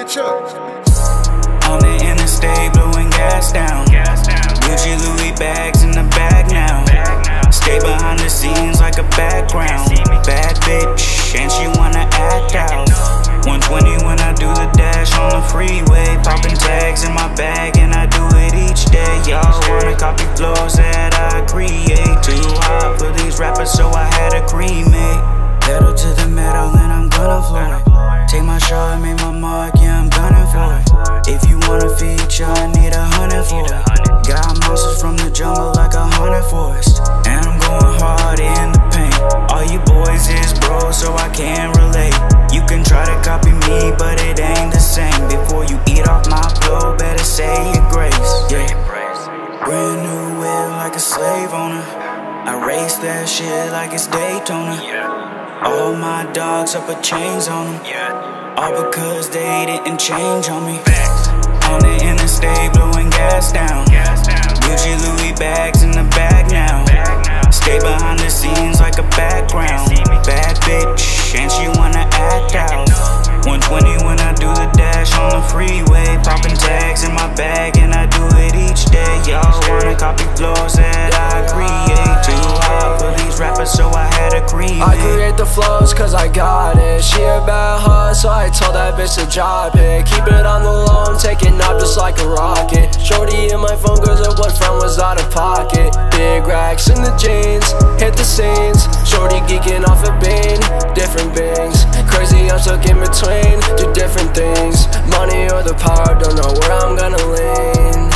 bitch up. On the interstate, blowing gas down. Gucci Louis bags in the bag now. Stay behind the scenes like a background. Bad bitch, and she wanna act out. 120 when I do the dash on the freeway. Popping tags in my bag and I do it each day. Y'all wanna copy flows that I create. Too hot for these rappers, so I had to cremate. Pedal to the metal and I'm gonna floor it. Take my shot, make my mark, yeah, I'm gunning for it. If you want a feature, I need 100 for it. Got monsters from the jungle like 100 forest. And I'm going hard in the paint. All you boys is bros, so I can't relate. You can try to copy me, but it ain't the same. Before you eat off my flow, better say your grace. Yeah. Brand new whip like a slave owner. I race that shit like it's Daytona. All my dogs, I put chains on them. All because they didn't change on me. On the interstate, blowing gas down. Gucci Louis bags in the bag now. Stay behind the scenes like a background. Bad bitch, and she wanna act out. 120 when I do the dash on the freeway. Popping tags in my bag and I do it each day. Y'all wanna copy flows that I create. Too hot for these rappers, so I had to create. I create the flows cause I got it. She a bad hoe, so I told that bitch to drop it. Keep it on the low, I'm taking off just like a rocket. Shorty in my phone cause her boyfriend was out of pocket. Big racks in the jeans, hit the scenes. Shorty geeking off a bean, different beings. Crazy, I'm stuck in between, do different things. Money or the power, don't know where I'm gonna lean.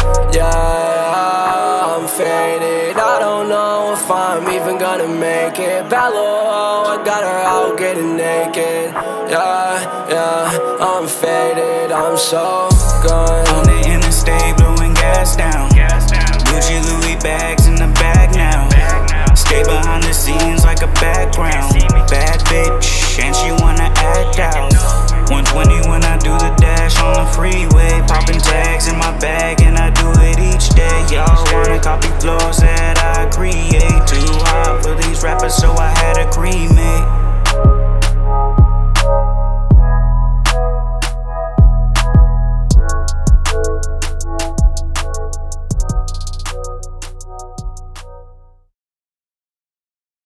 Yeah, I'm faded, I don't know if I'm even gonna make it. Bad little hoe, I got her out getting naked. Yeah, I'm faded, I'm so gone. On the interstate, blowing gas down. Gucci Louis bags in the bag now. Stay behind the scenes like a background. Bad bitch, and she